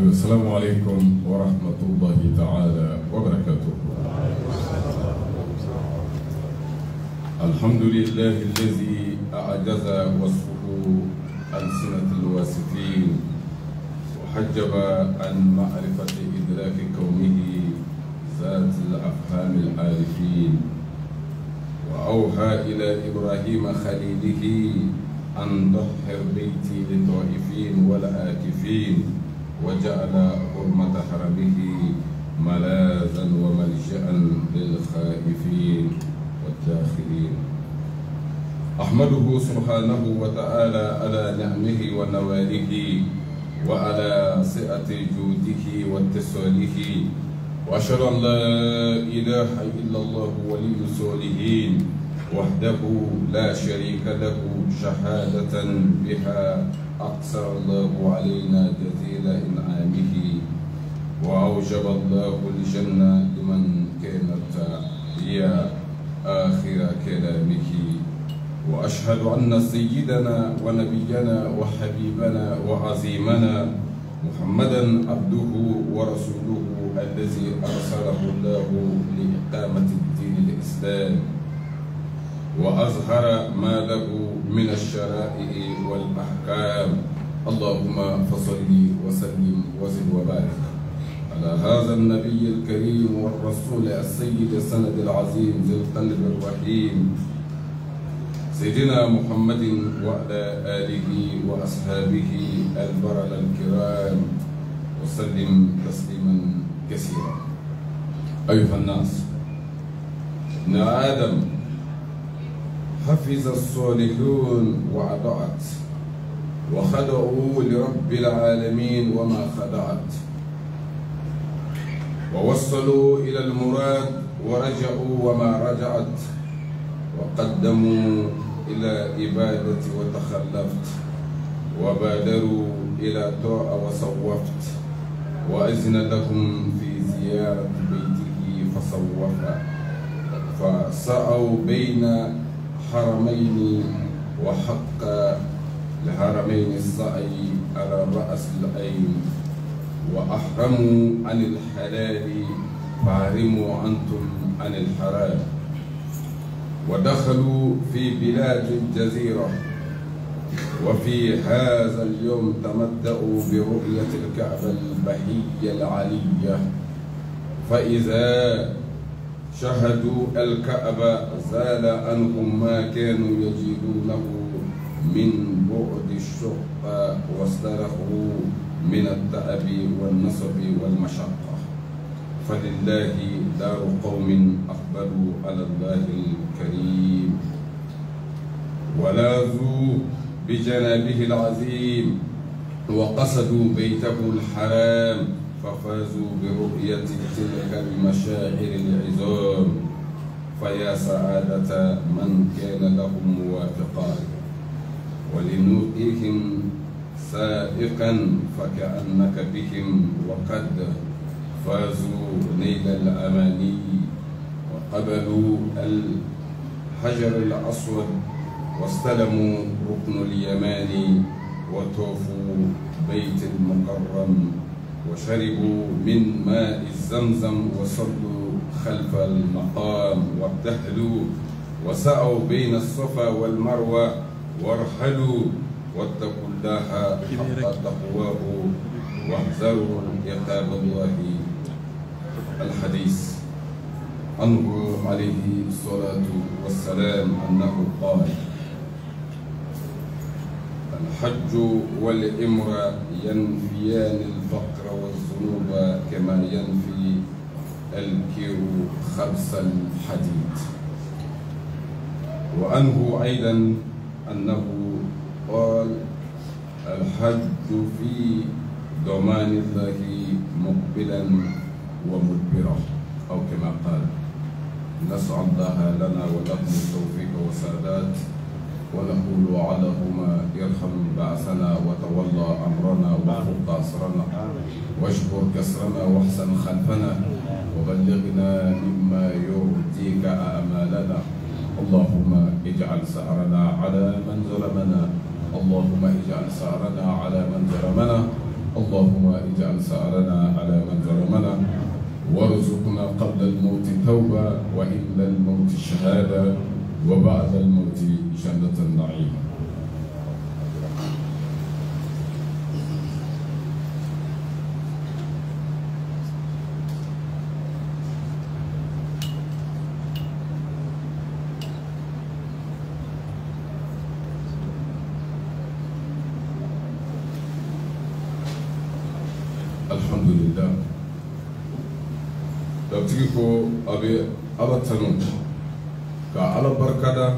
السلام عليكم ورحمة الله تعالى وبركاته. الحمد لله الذي أعجز وصفه ألسنة الواصفين وحجب عن معرفة إدراك كونه ذات الأفهام العارفين، وأوحى إلى إبراهيم خليله أن طهر بيتي للطائفين والعاكفين، وجعل حرمة حرمه ملاذا وملجأ للخائفين والداخلين. أحمده سبحانه وتعالى على نعمه ونواله وعلى سعة جوده واتصاله، وأشهد أن لا إله إلا الله ولي الصالحين وحده لا شريك له، شهادة بها أقصر الله علينا جزيل إنعامه، وأوجب الله الجنة لمن كانت هي آخر كلامه. وأشهد أن سيدنا ونبينا وحبيبنا وعظيمنا محمدا عبده ورسوله الذي أرسله الله لإقامة الدين الإسلام وأظهر ما له من الشرائع والأحكام. اللهم فصل وسلم وزد وبارك على هذا النبي الكريم والرسول السيد السند العظيم ذي القلب الرحيم سيدنا محمد وعلى آله وأصحابه البرر الكرام، وسلم تسليما كثيرا. أيها الناس، ابن آدم حفظ الصالحون وأطاعت، وخدعوا لرب العالمين وما خدعت، ووصلوا إلى المراد ورجعوا وما رجعت، وقدموا إلى عبادة وتخلفت، وبادروا إلى طاعة وصوفت، وأذن لهم في زيارة بيته فصوف، فسعوا بين حرمين وحق لحرمين السعي على رأس العين، وأحرموا عن الحلال فأحرموا أنتم عن الحرام، ودخلوا في بلاد الجزيرة. وفي هذا اليوم تمتعوا برؤية الكعبة البهية العلية، فإذا شهدوا الكعبة زال عنهم ما كانوا يجدونه من بعد الشقة، واسترخوا من التعب والنصب والمشقة. فلله دار قوم أقبلوا على الله الكريم، ولاذوا بجنابه العظيم، وقصدوا بيته الحرام، ففازوا برؤية تلك المشاعر العظام. فيا سعادة من كان لهم موافقا، ولنوئهم سائقا فكأنك بهم وقد فازوا نيل الأماني، وقبلوا الحجر الأسود، واستلموا ركن اليماني، وطوفوا بيت المكرم، وشربوا من ماء الزمزم، وصلوا خلف المقام، وابتهلوا وسعوا بين الصفا والمروة، وارحلوا واتقوا الله حق تقواه، واحذروا عقاب الله. الحديث عنه عليه الصلاة والسلام أنه قال: الحج والعمرة ينفيان الفقر والذنوب كما ينفي الكير خبث الحديد. وعنه أيضا أنه قال: الحج في ضمان الله مقبلا ومدبرا، أو كما قال. نسأل الله لنا ولكم التوفيق والسداد، ونقول اللهم ارحم بعثنا وتولى أمرنا وفق أسرنا واشكر كسرنا واحسن خلفنا، وبلغنا مما يرضيك أعمالنا. اللهم اجعل سعرنا على من ظلمنا، اللهم اجعل سعرنا على من ظلمنا، اللهم اجعل ثأرنا على من ظلمنا وارزقنا قبل الموت توبة وعند الموت شهادة وبعد الموت جنة النعيم. الحمد لله. تبتيكو أبي على تنون كعلى بركة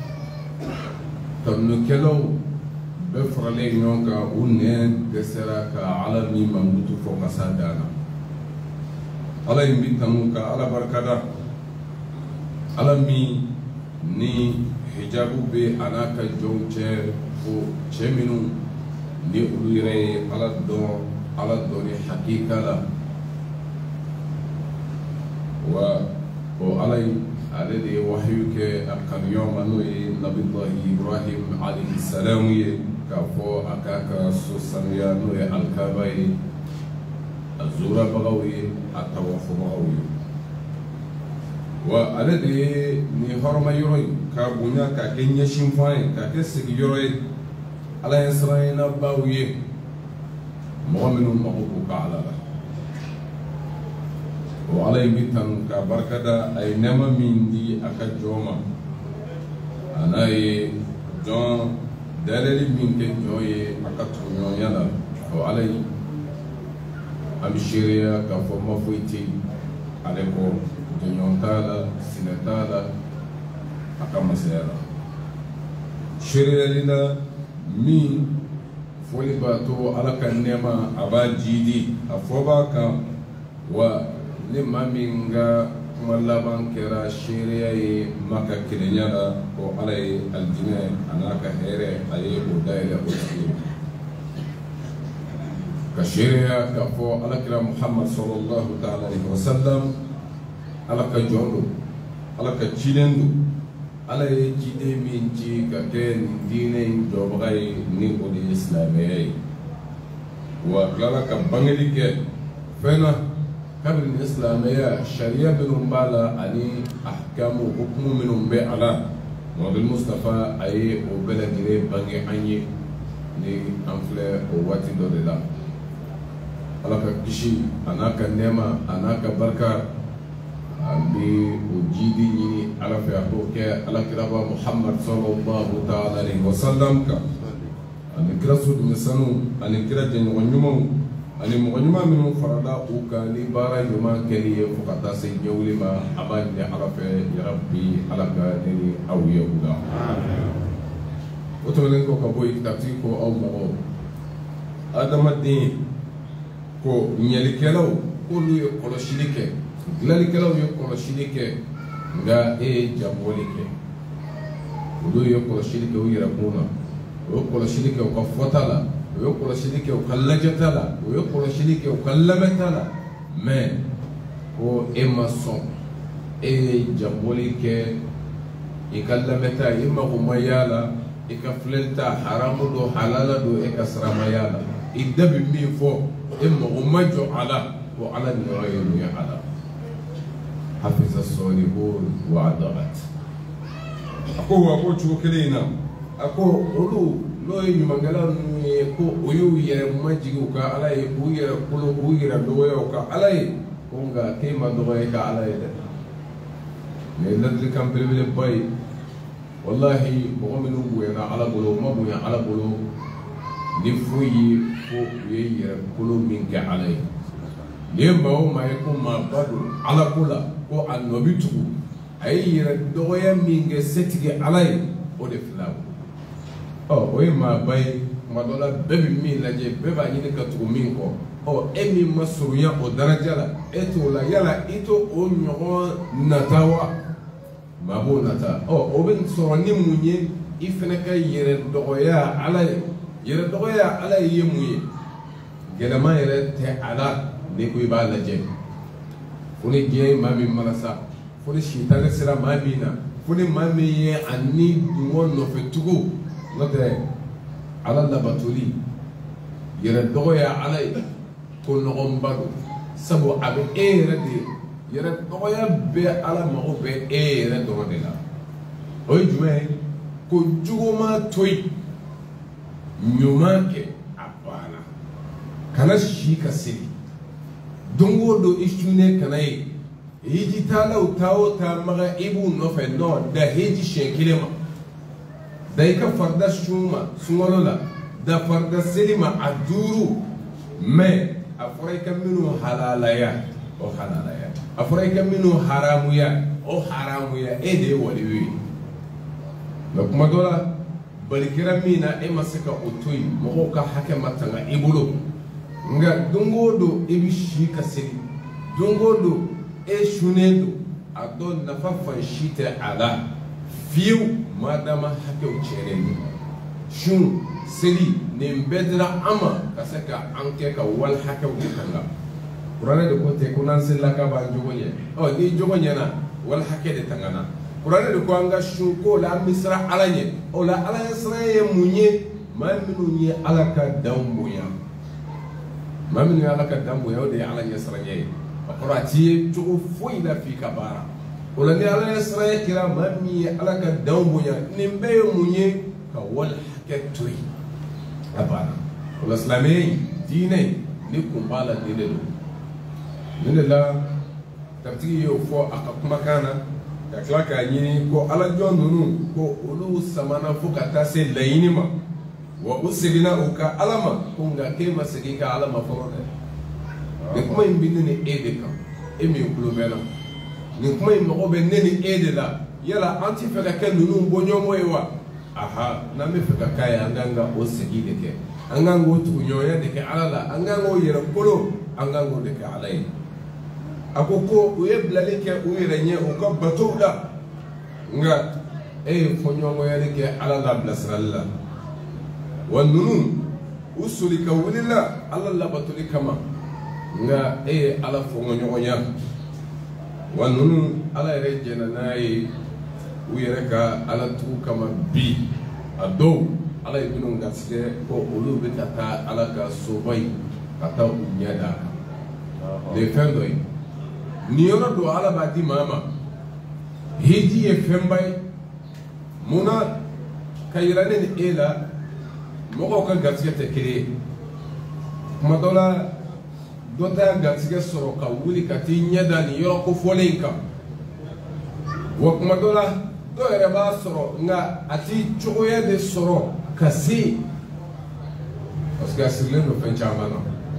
تمنكلو بفرلي نونكا ونين كسرا كعلى مي مموت فوق سادانا على يمين تنون كعلى بركة على مي ني حجابو بي أنا كجون تشي فو تشمينو ني أوليري على الدون على الدنيا حقيقة لا وعلي الذي وحيك أكن يوم نوي نبي الله إبراهيم عليه السلام كفو أكاك سوسنيا نوي الكابي الزورة بغوي التوف بغوي والذي نهرم يروي كابونا كاكين يشينفاين كاكسك يروي على إسرائيل باوي مؤمن مغوك على له وعلي بيتن كبركة أي نما من دي أكجوما أنا جون دليل من كجوي أكتوميون يلا وعلي أمشيريا كفوما فويتي عليكو جنيون تالا سنتالا أكما سيرا شيريا لنا مين foli bato ala ka nɛɛma a b'a jiidi a fɔ b'a kan wa ni maa min ka kuma laban kɛra seereya ye maka kelenya la ko ala ye alijinɛ a n'a ka hɛrɛ a ye o dayɛlɛ o tigi ka seereya k'a fɔ alakira muhammad sallallahu ta'ala alaihi wa sallam ala ka jɔn do ala ka cilen do ala ye ciden min ci ka kɛ nin diinɛ in jɔbaga ye ni o de ye silamɛya ye wa tilala ka bangeli kɛ fɛn na kabini ni silamɛya sariya minnu b'a la ani ahkamu hukumu minnu bɛ a la Muhamadu Mustafa a ye o bɛɛ lajɛlen bange an ye ni an filɛ o waati dɔ de la ala ka kisi a n'a ka nɛɛma a n'a ka barika an bɛ o jidi ɲini ala fɛ a k'o kɛ alakiraba Muhammad sallallahu ta'ala alaihi wa sallam kan ani kira sodumisɛnninw ani kira jɛɲɔgɔn ɲumanw ani mɔgɔ ɲuman minnu farala u kan ni baara ɲuman kɛli ye fo ka taa se ɲɛwuli ma a b'a ɲini ala fɛ yarabi ala ka ne ni aw ye u la o tɛmɛnen kɔ ka bɔ yen katigi ko aw mɔgɔw adamaden ko ɲɛlikɛlaw k'olu ye kɔlɔsili kɛ dilanlikɛlaw ye kɔlɔsili kɛ nka e ye jabɔli kɛ olu ye kɔlɔsili kɛ u yɛrɛkun na o ye kɔlɔsili kɛ u ka fɔta la o ye kɔlɔsili kɛ u ka lajɛta la o ye kɔlɔsili kɛ u ka lamɛnta la mɛ ko e ma sɔn e ye jabɔli kɛ i ka lamɛnta i mago ma y'a la i ka filɛlita haramu do halala do e ka sarama y'a la i da bɛ min fɔ e mago ma jɔ a la ko ala ni yɔrɔ ye mun ye a la حفظ الصالحون وعدغت أكو تشو كلينا أكو أولو لو يمغلا كو أيو يرمجيو كا علي كو يركلو كو يردويو كا علي كونغا كيما دوغاي كا علي نيلت كام بلبل باي والله مؤمنو وينا على بلو ما بويا على بلو نفوي كو يركلو منك علي لما ما يكون ما بدو على كلا ko annabi tugu ay yira dogoya minge setigi alay o de filaw o ye ma bay ma dola bebe min laje beba nyini ka tugu min ko o emi masurunya o daraja la eto la yala ito o nyogo natawa mabo nata o ben so ni munye ifene ka yira dogoya alay ye muye gelama yere te ala ne ko ba laje fone je mami marasa fone shitale sira mamina fone mami ye ani dungo no fetugo note ala la batuli يردو يا علي كل غنبرو سبو أبي ردي يردو يا بي على ما هو بي ردو ردلا هوي جمعي كجو ما توي نيوماك أبانا كنا شيكا سيدي دونغو دو إشتوني كناي هيجي تالا وتاو تامغا إبو نوفي نو دا هيجي شنكلمة دا يكا فردا شوما سمولولا دا فردا سلمة أدورو مي أفريك منو حلالايا أو حلالايا أفريك منو حرامويا أو حرامويا إيدي وليوي لكما دولا بالكرا مينا إما سكا أوتوي مغوكا حكما تنغا إبولو nga dongo do ebi shika seli dongo do e shunendo adon na fafan shita ala fiu madama hakew cherendo shun seli ne mbedra ama kasaka anke ka wal hakew tanga qur'ana de ko te kunan sella ka ba jogonye o ni jogonye na wal hake de tangana qur'ana de ko anga shun ko la misra alanye o la ala israye munye maminu ni alaka dambuya maminu ya laka dambu ya ode ala yasranye akurati tugo foida fi kabara wala ni ala yasranye kira mami alaka dambu ya nimbe munye ka wal hakatui abana wala islamai dinai ni kumbala dinelo minela tabtigi yo fo akakuma kana ya klaka yini ko ala jondunu ko ulu samana fukata se layinima wa usigina uka alama kunga kema sigika alama forode ni kuma imbini ni edeka emi kulubela ni kuma imnobe neni edela yala anti feka ken nunu bonyo moywa aha na me feka kaya anganga osigide ke angango tunyoya deke alala angango yera kolo angango deke alai akoko uyeblale ke uyerenye uka batola nga fonyo moya deke alala blasralla والنون وصلك ولله على الله بطلك ما nga ala fongo nyonya wanunu ala rejena nayi uyereka ala tu kama bi ado ala ibnu ngasike ko ulu bitata ala ka sobai ata unyada le fendoi nioro do ala badi mama hiji e fembai muna kayrane ni ela mogo ka gatsike te kiri kuma dola dota gatsike soro ka wuli ka ti nyada ni yoro ko folen ka wa kuma dola do yere ba soro nga ati chogoya de soro ka si parce que asirlen no fen chamana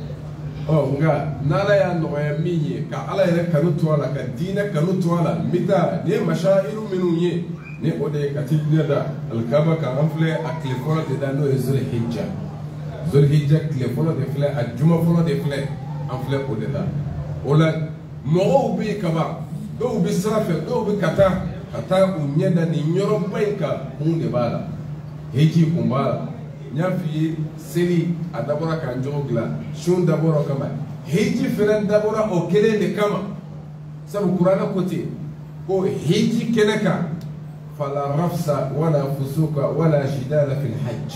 o nga nala ya no ya minye ka ala yere kanu to ala ka dina kanu to ala mita ne mashairu minunye ni ode katilnya da alkaba ka anfle aklefona de dano zulhijja klefona de fle ajuma fona de fle anfle ode da ola mo bi kaba do bi srafe do bi kata unye da ni nyoro banka hunde bala heji kumbala nyafi seli adabora kan jogla shun dabora kama heji firan dabora okele de kama sabu qur'ana kote ko heji kenaka فلا رفس ولا فسوق ولا جدال في الحج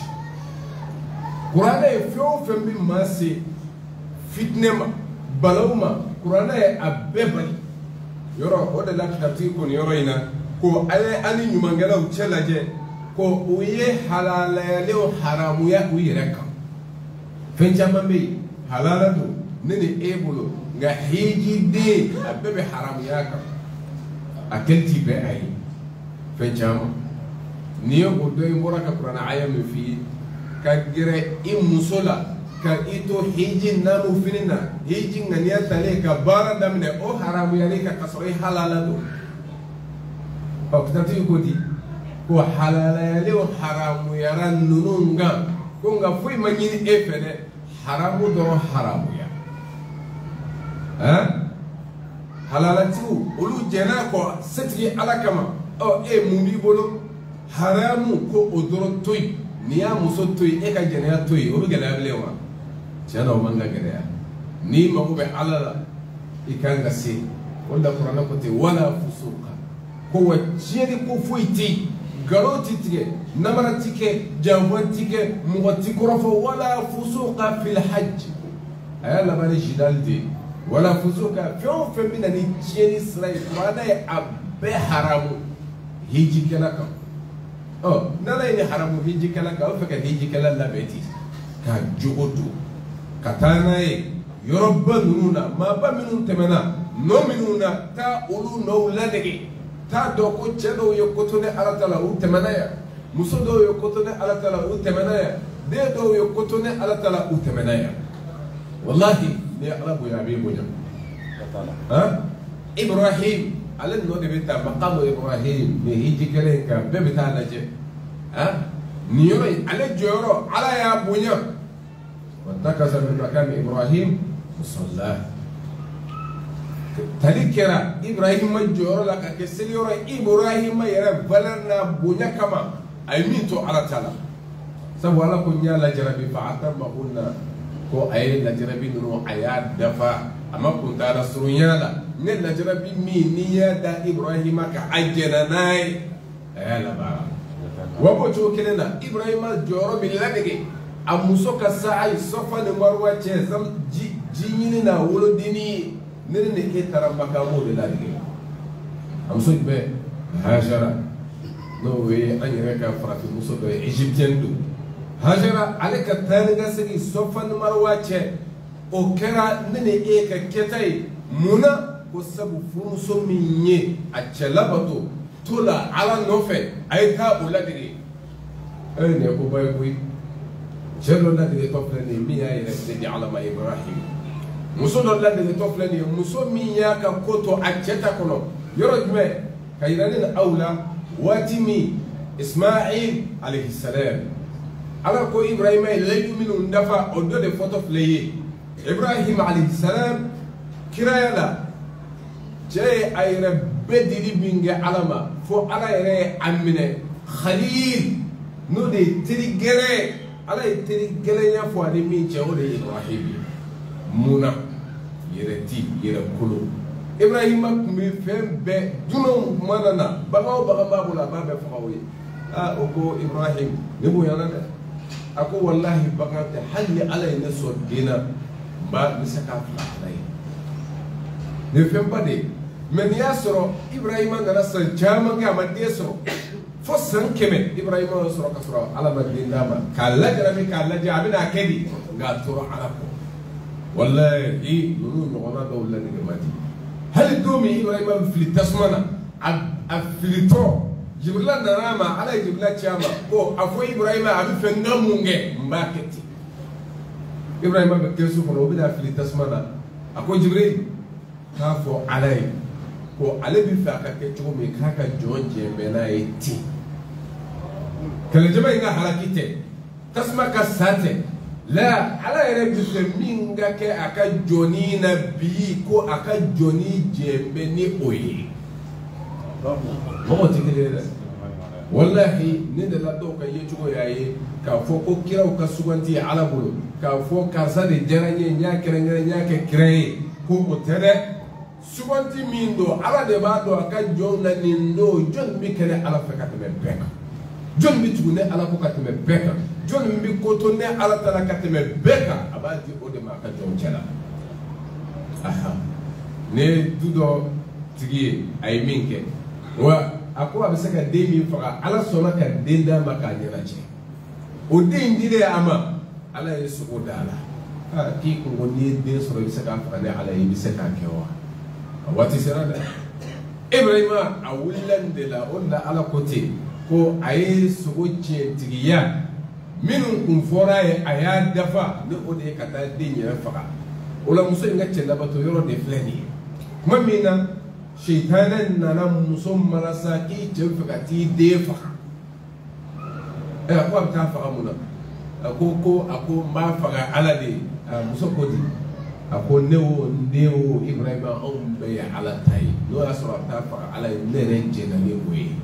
قرآن يفيو فمن ماسي فتنة بلوما قرآن أببل يرى هذا لا تكتيكون يرينا كو أني نمانجلا وتشلاجة كو ويه حلال له حرام ويا ويركا فنجما مي حلال دو نني إبلو غهيجي دي أبب حرام ياكا أكلتي بأي فنجما نيو بدو يمورا كقرآن عيام في كجرا إمسولا كإيتو هيجي نامو فينا هيجي نيا تلي كبارا دمنا أو حرام يعني كقصري حلال دو أو كتبتي كودي كو حلال يعني وحرام يران نونغا كونغا فوي مانيني إفنة حرام درو حرام يا ها حلالتو أولو جنا كو ستري على كما أو مumbi bolo haramu ko odoro toy niya muso toy e ka jena toy o be gala belewa tiana o manga gala ni ma ko be alala ikanga se wala qur'ana ko te wala fusuqa ko wajeri ko fuiti قالوتي نمرتك جوانتك مغتك رفو ولا فسوق في الحج أيلا بني جدال دي ولا فسوق في من نتشيني سلاي وانا أبي حرام هيجي كلاك نلا إني حرام هيجي كلاك أو فكر هيجي كلا لا بيتي كجودو كتانا يربى نونا ما بمنون تمنا نو منونا تا أولو نو لدغي تا دوكو تشدو يكوتوني على تلا او تمنايا مسودو يكوتوني على تلا او تمنايا ديدو يكوتوني على تلا او تمنايا والله ني اقرب يا ابي بوجا ابراهيم على النود بيتا مقام ابراهيم ني هيجي كلين كان بيتا نجي نيوي على جورو على يا بوجا واتكز من مكان ابراهيم مصلاه تذكر إبراهيم جورا لك كسيرة إبراهيم يرى بلرنا بنيا كما أيمينتو على تلا سوى لك نيا لجربي فعتم بقولنا كو أي لجربي نو عياد دفع أما كنت على سريانا لا نيا لجربي مينيا دا إبراهيم كأجنا ناي لا بارا وبوجو كلنا إبراهيم جورا بالله أمسوك الساعي صفا نمروة جزم جينينا ولديني نرني كي ترى مكامو لذلك أمسوك به هاجرة نوي أني ركا فرات المسوك إيجيبتين دو هاجرة عليك تانغا سري صفا نمروة أوكرا نني إيكا كتاي منا وسبو فرمسو مني أتشلبتو تولا على نوفي أيتا أولادك أين يكو بايكوي جلو لدي طفلني ميا يرسدي على ما إبراهيم مسودو لدي طفلني مسو ميا كوتو أجتا كنو يرجمه كيرانين أولى واتمي إسماعيل عليه السلام على كو إبراهيم لا يؤمن ندفع أدو دي فوتو فليه إبراهيم عليه السلام كرايلا جاي أير بدري بينجي علما فو على يري أمنه خليل نو دي تريجري على تريجري يا فوادي مين جاولي إبراهيم مونا يرتي يركلو إبراهيم كمي فهم بدونو ماننا بعو بعما بولا باب فقوي أكو إبراهيم نبو يانا أكو والله بعمت حل على النسوة دينا ما مسكا فلاحي نفهم بدي من ياسرو إبراهيم نرسل جامع كمان ياسرو فسن كمل إبراهيم نرسل كسرو على مدين داما كلا جرامي كلا جابنا كدي قاتورو على والله نونو نغنا دولا نجماتي هل دومي إبراهيم في التسمنا أفلتو جبلا نراما على جبلا شاما أو أفو إبراهيم أبي فنامونجي مباكتي إبراهيم بكيسو فلو بدا في التسمنا أكو جبريل كافو علي كو علي بفاكا كتشو ميكاكا جون جيمبنا يتي كلا جبا إنها حركتي تسمى كساتي لا على يربي فمينغا كي أكا جوني نبي كو أكا جوني جيمبني أوي ما تقدر والله ندلا دوكا يجوا ياي كافو كيرا وكسوانتي على بولو كافو كاسا دي جراني نيا كري كو تره سوانتي ميندو على دبادو أكا جون نيندو جون بيكري على فكات مبك جون بيتوني على فكات مبك جون بيكوتوني على تلاكات مبك أبادي أودي ما أكا جون جلا أها ني دودو تيجي أي مينك wa akwa bisaka demi faka ala sona ka denda makanya nache o dindire ama ala yesu odala ki ko woni de so bisaka faka ne ala yi bisaka kewa wati serada ibrahima awulan de la onda ala kote ko ayi sugoche tigiya minun kun fora ye aya dafa ne ode kata denya faka ola muso ngache labato yoro de fleni mamina شيطانا نانا مسوم مرساكي جنفقتي ديفا أكو أبتا فغمونا أكو ما فغا على دي مسوكو دي أكو نيو إبراهيم أم بي على تاي نو أسرع أبتا فغا على نيرين جينا نيوي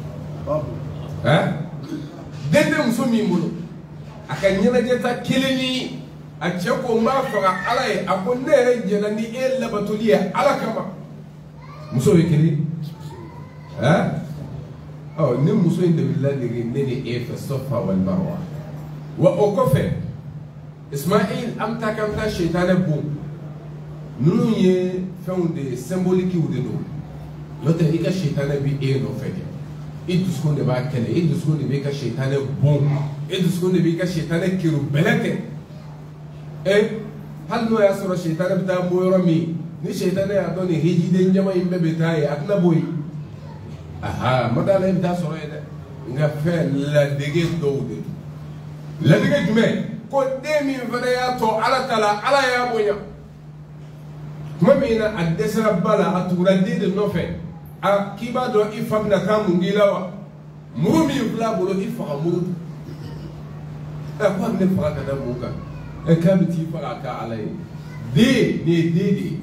دي مسومي مولو أكا نينا جيتا كيليني أكو ما فغا على أكو نيرين جينا ني إلا بطولية على كما muso wikiri أو نمسوين بالله نني إيه في الصفا والمروة وأوقفه إسماعيل أمتا كمتا شيطان بوم نونو فون دي سيمبوليكي ودنو لوتا إيكا شيطان بي إيه نو فجأة إدسكون دي باكنا إدسكون دي بيكا شيطان بوم إدسكون دي بيكا شيطان كيرو بلاتي إيه هل نو ياسر الشيطان بتا بويرمي ni shaytan ya to ni hiji de njama imbe betaye atna boy aha madala im da soro ede nga fe la dege dowde la dege jume ko demi vada ya to ala tala ala ya boya mamina adesra bala atura de no fe a kiba do ifamna kam ngilawa murumi bla bolo ifa muru e ko ne fara kana muka e kabiti fara ka alai de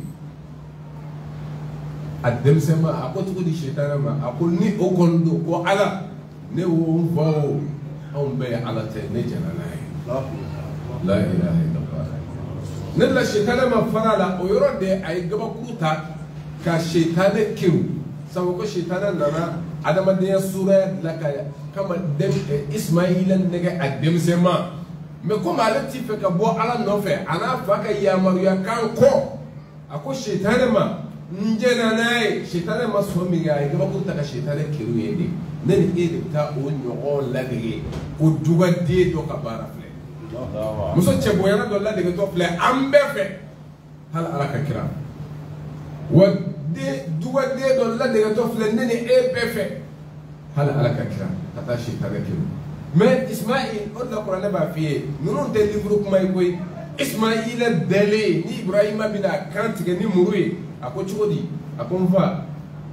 adem sema akotuko di shaytan ma akol ni okondo ko ala ne wo mbawo on be ala te ne janana la ilaha illallah ne la shaytan ma farala o yorode ay gaba kuta ka shaytan kiru sawo ko shaytan nana adama de sura la ka kama dem ismailan ne ga adem sema me ko mala ti fe ka bo ala no fe ana fa ka ya maru ya kan ko ako shaytan ma njena naye shaytan ma so mi ga ga ko ta ka shaytan kiru yede nani ede ta o nyogo ladige ko duga de do ka bara fle muso che boyana do ladige to fle ambe fe hal araka kira wa de duga de do ladige to fle nani e be fe hal araka kira ta shaytan kiru mais ismail on la qur'an ba fiye nunu de livre kuma koy ismail dele ni ibrahima bina kantige ni muruye ako chodi ako mva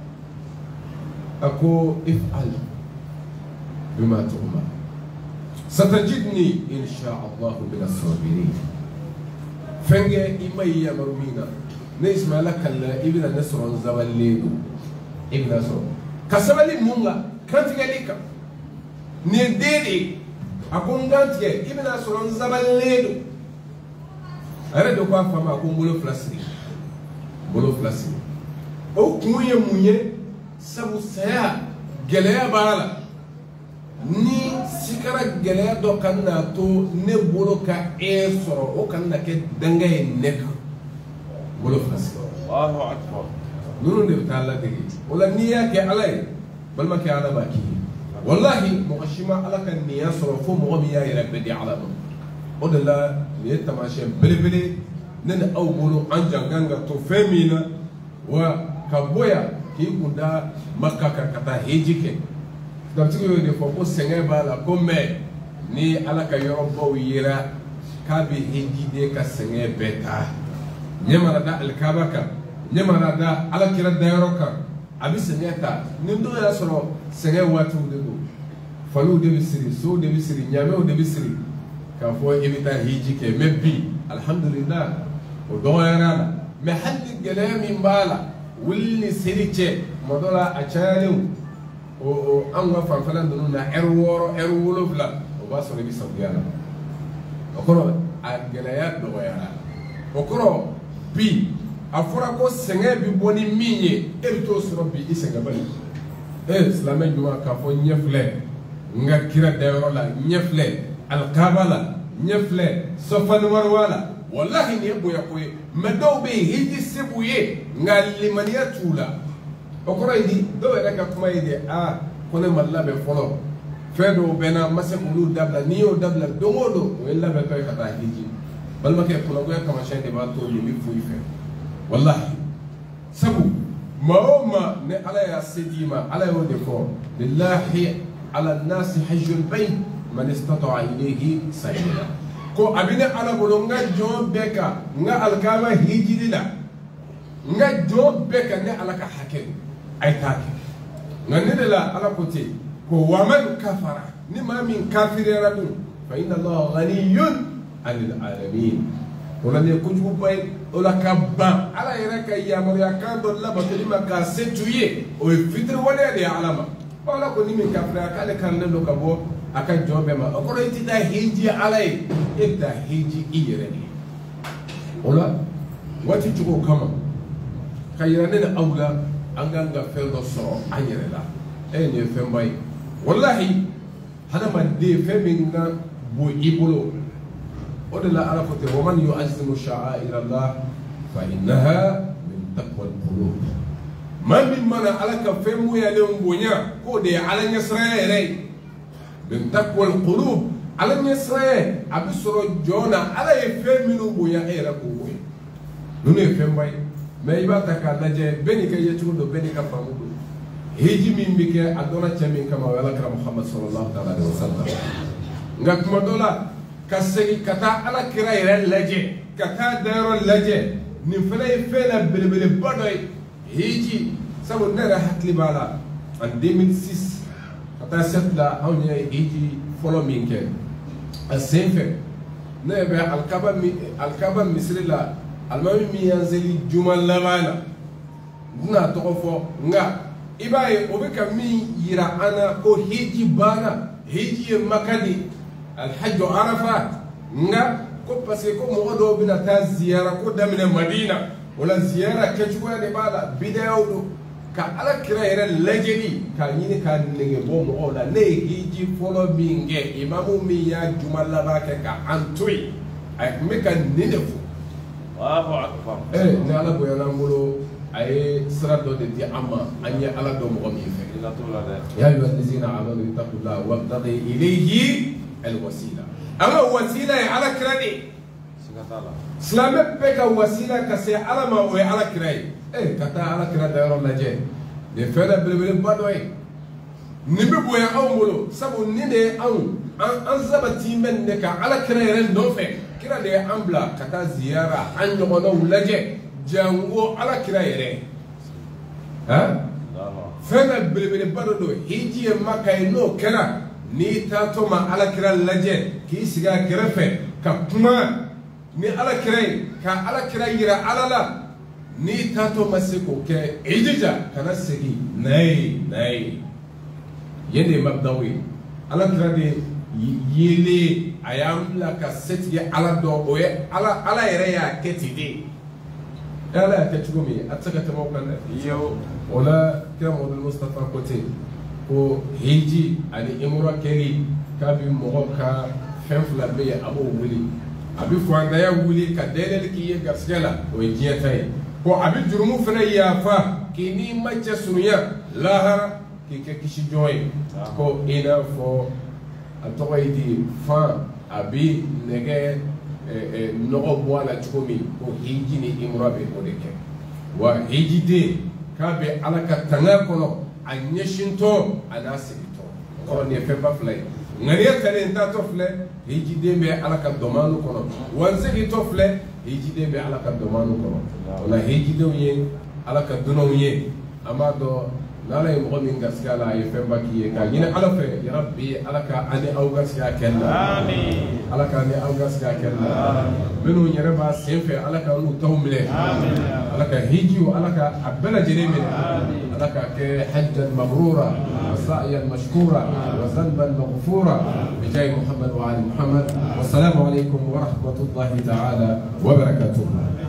ako if'al bima tu'mar satajidni insha Allah min as-sabirin fenge imay ya marumina ne ismaila kalla ibn nasr zawalidu ibn nasr kasabali munga kantige lika ne dede ako ngantige ibn nasr zawalidu are do kwa fama ko ngolo flasri bolo flasi o kunye munye sabu saya geleya bala ni sikara geleya do kanna to ne bolo ka e soro o kanna ke dangay nek bolo flasi Allahu akbar nunu de talla degi wala niya ke alay bal ma ke ala baki wallahi muqashima ala kan niya soro fo mo biya ya rabbi ala o de la ni tamashe bele nene aw bolo an janganga to femina wa kaboya ki kunda makka kata hejike dabtigo de foko senge bala ko me ni ala ka yoro bo yira ka be hejide ka senge beta nyamara da alkabaka nyamara da ala kira da yoroka abi sengeta nindo ya soro senge watu de go falu de bisiri so de bisiri nyame de bisiri ka fo evita hejike mebbi alhamdulillah ودويرانا محل الكلام ينبالا واللي سيريتشي مدولا أشالو أنغا فانفلان دوننا إرولو فلا وباسو نبي سوديانا وكرو الجلايات دويرانا وكرو بي أفراكو سنة بيبوني ميني إبتو سربي إسنغا بني سلامي جوا كافو نيفلي نغا كيرا دايرولا نيفلي القابلا نيفلي صفان وروالا والله ni ebo ya koy medo be hiji sebuye ngali maniya tula okoro idi do era ka kuma ide a kone mallabe folo fedo bena masekulu dabla niyo dabla dongodo wella be toy kata hiji balma ke kula go kama shende ba to ni fu ife wallahi sabu maoma ne ala ya sidima ala yo defo lillahi ala an-nas hajjul bayt man istata'a ilayhi sabila ko abine ala bolo nga jon beka nga alkama hijilila nga jon beka ne ala ka hakel ay take nga ne la ala kote ko waman kafara ni ma min kafire rabin fa inna Allah ghaniyun 'anil alamin wala ne kujubu bay wala kabba ala yara ka yamar ya kan do la batali maka setuye o fitr wala de alama wala ko ni min kafira kale kan ne do kabo aka jobe ma okoro itida hiji alay ida hiji iyereni wala wati tuko kama kayira ne awla anganga feldo so anyerela ne fembay والله هذا ما دي فمنا بو إبلو ودلا عرفت ومن يعظم شعائر الله فإنها من تقوى القلوب ما من على كفهم يلوم بنيا كودي على نسرائيل من تقوى القلوب على نسرائيل أبي سر جونا على يفهم منو بنيا إيرا كوي نوني يفهم باي ما يبغى تكالنجة بني كي يشوفه بني كفامو هيجي من بك أدونا تمين كما ولا محمد صلى الله عليه وسلم نعم دولا كسي كتا على كراي لجة كتا دار لجة نفلا يفلا بلبل بدوي هيجي سبب نرى حكلي بالا عن 2006 كتا ستلا أو هيجي فلو منك السينفة نبى الكابا مصر لا المهم ميانزلي جمال لبانا نا توقفو نا ibaye obeka mi yira ana ko hiji bana hiji makadi alhajj arafat nga ko parce ko mo do bina ta ziyara ko damina madina wala ziyara ke chuwa ne bala bidayo ka ala kira yere lejeni ka nyini ka nenge bo mo ola ne hiji folo binge imamu mi ya jumala ba ke ka antui ay me ka nidefu Allahu akbar ne ala bo yana mulo أي سرد دي أما أن يألا دوم غمي يا أيها الذين آمنوا اتقوا الله وابتغوا إليه الوسيلة أما وسيلة على كرادي سلام بك وسيلة كسي على ما هو على كرادي إيه كتا على كرادي يرون لجي نفعل بالبلد بدوي نبي يا أمولو سبوا نيني أنزبتي منك على كرادي نوفي كرادي أمبلا كتا زيارة أنجمنا لجي jango ala kira yere ha fena bilbili badodo hiji makai no kera ni tato ma ala kira laje ki siga kerefe ka kuma ni ala kira yira alala ni tato masiko ke ijija kana sigi nay yende mabdawi ala kira de yele ayam la ka seti ala do oye ala yere ya ketide لا كتشومي أتسكت موقعنا يو ولا كم المصطفى كوتي هو هيجي على إمورا كلي كابي موقع فنفلا بيا أبو ولي أبي فوانا يا ولي كدير لكي يقصيلا ويجي تاي هو أبي جرمو فنا يافا كيني ما تسونيا لا كي كيشي جوي هو إنا فو أتوقيتي فا أبي نجى نقول بوالا تقومي وهيجي نيمرا بيقولك وهيجي دي كابي على كتناكونو أنيشنتو أنا سكتو كوني فيبا فلاي غير كلين تاتو فلاي هيجي دي بي على كدومانو كونو وانسكتو فلاي هيجي دي بي على كدومانو كونو ولا هيجي دي وين على كدونو وين أما دو نالا يمغو من غسكالا يفهم باكي كا ينا على في يا ربي على كا اني او غسكا كلا امين على كا اني او غسكا كلا منو يربا سيف على كا نو تومله امين على كا هيجي وعلى كا ابلا جريمه امين على كا حجا مبرورا وسعيا مشكورا وذنبا مغفورا بجاه محمد وعلى محمد والسلام عليكم ورحمه الله تعالى وبركاته